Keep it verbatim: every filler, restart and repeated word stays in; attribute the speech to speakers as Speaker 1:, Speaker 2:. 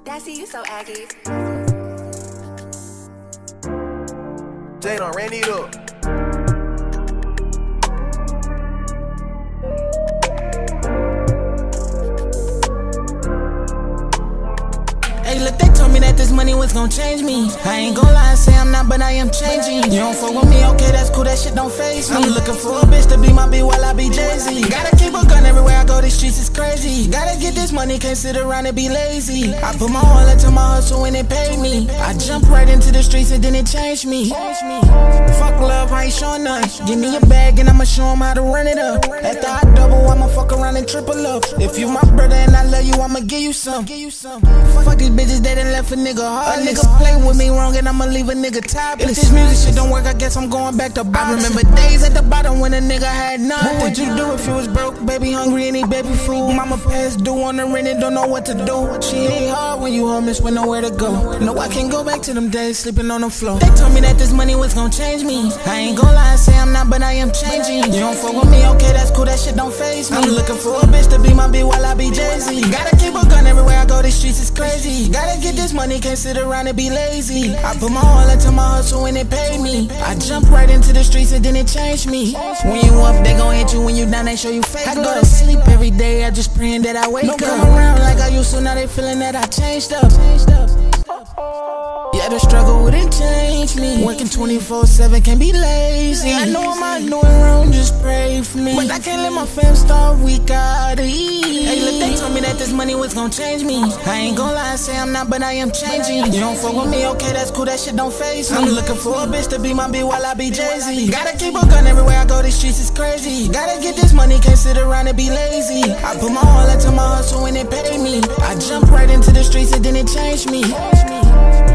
Speaker 1: Dassy, you so aggy.
Speaker 2: Jay done ran it up.
Speaker 3: Hey, look, they told me that this money was gon' change me. I ain't gon' lie and say I'm not, but I am changing. You don't fuck with me, okay, that's cool, that shit don't faze me. I'm looking for a bitch to be my B while I be Jay-Z. Gotta keep a gun everywhere I go, these streets is crazy. Gotta get this money, can't sit around and be lazy. I put my all into my hustle and it paid me. I jumped right into the streets and then it changed me. Fuck love, I ain't showing none. Give me a bag and I'ma show 'em how to run it up. After I double, I'ma fuck around and triple up. If you my brother and I love you, I'ma give you some. Fuck these bitches, they done left a nigga hard. A nigga play with me wrong and I'ma leave a nigga topless. If this music shit don't work, I guess I'm going back to boxing. I remember days at the bottom when a nigga had none. What would you do if you was broke, baby hungry and need baby food? Mama passed due on the rent and don't know what to do. She ain't hard when you homeless with nowhere to go. No, I can't go back to them days sleeping on the floor. They told me that this money was gon' change me. I ain't gon' lie and say I'm not, but I am changing. You don't fuck with me, okay, that's cool, that shit don't faze me. I'm looking for a bitch to be my B while I be Jay-Z. Gotta keep a gun everywhere I go, these streets is crazy. Gotta get this money, can't sit around and be lazy. I put my all into my hustle and it paid me. I jumped right into the streets and then it changed me. When you up, they gon' hit you. When you down, they show you fake. I go to sleep every day, I just praying that I wake up. Don't come around like I used to, now they feeling that I changed up. Yeah, the struggle wouldn't change me. Working twenty-four seven, can't be lazy. I know I might do it wrong, just pray for me. But I can't let my fam starve, we gotta eat. Hey, look, they told me that this money was gon' change me. I ain't gon' lie and say I'm not, but I am changing. You don't fuck with me, okay, that's cool, that shit don't faze me. I'm looking for a bitch to be my B while I be Jay-Z. Gotta keep a gun everywhere I go, these streets is crazy. Gotta get this money, can't sit around and be lazy. I put my all into my hustle and it paid me. I jumped right into the streets and then it changed me.